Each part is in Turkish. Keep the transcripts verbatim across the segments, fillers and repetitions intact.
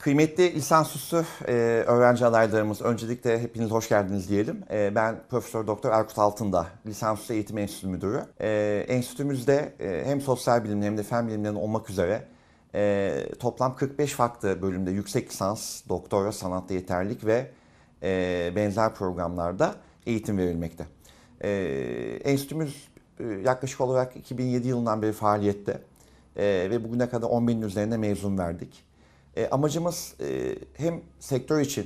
Kıymetli lisansüstü e, öğrenci adaylarımız, öncelikle hepiniz hoş geldiniz diyelim. E, ben Profesör Doktor Erkut Altındağ, Lisansüstü Eğitim Enstitüsü Müdürü. E, enstitümüzde e, hem sosyal bilimler hem de fen bilimleri olmak üzere e, toplam kırk beş farklı bölümde yüksek lisans, doktora, sanatta yeterlilik ve e, benzer programlarda eğitim verilmekte. E, enstitümüz e, yaklaşık olarak iki bin yedi yılından beri faaliyette e, ve bugüne kadar on binin üzerinde mezun verdik. E, amacımız e, hem sektör için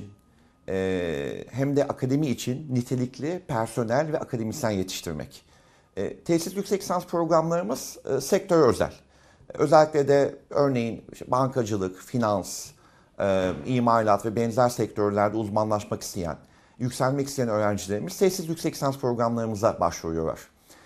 e, hem de akademi için nitelikli personel ve akademisyen yetiştirmek. E, tesis yüksek lisans programlarımız e, sektöre özel. Özellikle de örneğin işte bankacılık, finans, e, imalat ve benzer sektörlerde uzmanlaşmak isteyen, yükselmek isteyen öğrencilerimiz tesis yüksek lisans programlarımıza başvuruyorlar.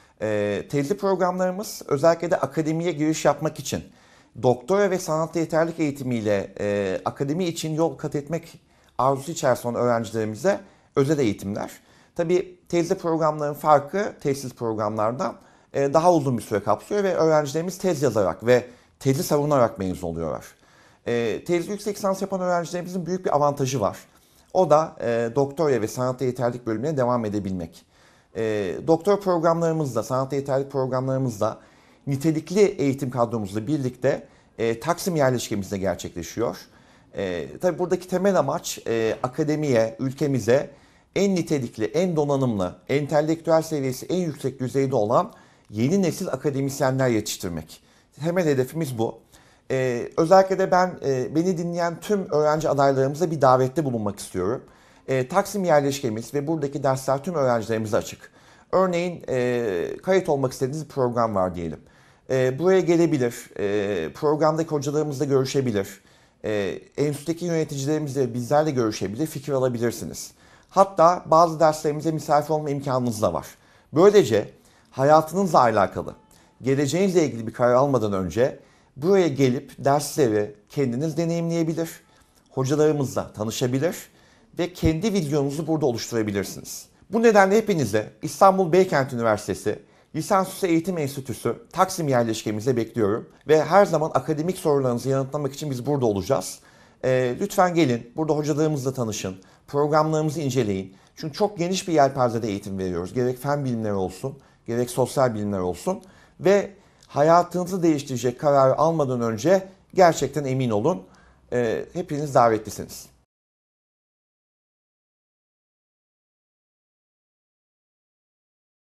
E, tezli programlarımız özellikle de akademiye giriş yapmak için doktora ve sanatta yeterlilik eğitimiyle e, akademi için yol kat etmek arzusu içerisinde olan öğrencilerimize özel eğitimler. Tabii tezli programların farkı tesis programlardan e, daha uzun bir süre kapsıyor ve öğrencilerimiz tez yazarak ve tezi savunarak mezun oluyorlar. E, tezli yüksek lisans yapan öğrencilerimizin büyük bir avantajı var. O da e, doktora ve sanatta yeterlilik bölümüne devam edebilmek. E, doktora programlarımızda, sanatta yeterlilik programlarımızda nitelikli eğitim kadromuzla birlikte e, Taksim yerleşkemizde gerçekleşiyor. E, tabii buradaki temel amaç e, akademiye, ülkemize en nitelikli, en donanımlı, entelektüel seviyesi en yüksek düzeyde olan yeni nesil akademisyenler yetiştirmek. Temel hedefimiz bu. E, özellikle de ben e, beni dinleyen tüm öğrenci adaylarımıza bir davette bulunmak istiyorum. E, Taksim yerleşkemiz ve buradaki dersler tüm öğrencilerimize açık. Örneğin e, kayıt olmak istediğiniz bir program var diyelim. E, buraya gelebilir, e, programdaki hocalarımızla görüşebilir, e, enstitüdeki yöneticilerimizle bizlerle görüşebilir, fikir alabilirsiniz. Hatta bazı derslerimize misafir olma imkanınız da var. Böylece hayatınızla alakalı, geleceğinizle ilgili bir karar almadan önce buraya gelip dersleri kendiniz deneyimleyebilir, hocalarımızla tanışabilir ve kendi videonuzu burada oluşturabilirsiniz. Bu nedenle hepinize İstanbul Beykent Üniversitesi Lisansüstü Eğitim Enstitüsü Taksim yerleşkemize bekliyorum. Ve her zaman akademik sorularınızı yanıtlamak için biz burada olacağız. E, lütfen gelin, burada hocalarımızla tanışın, programlarımızı inceleyin. Çünkü çok geniş bir yelpazede eğitim veriyoruz. Gerek fen bilimleri olsun, gerek sosyal bilimler olsun. Ve hayatınızı değiştirecek kararı almadan önce gerçekten emin olun. E, hepiniz davetlisiniz.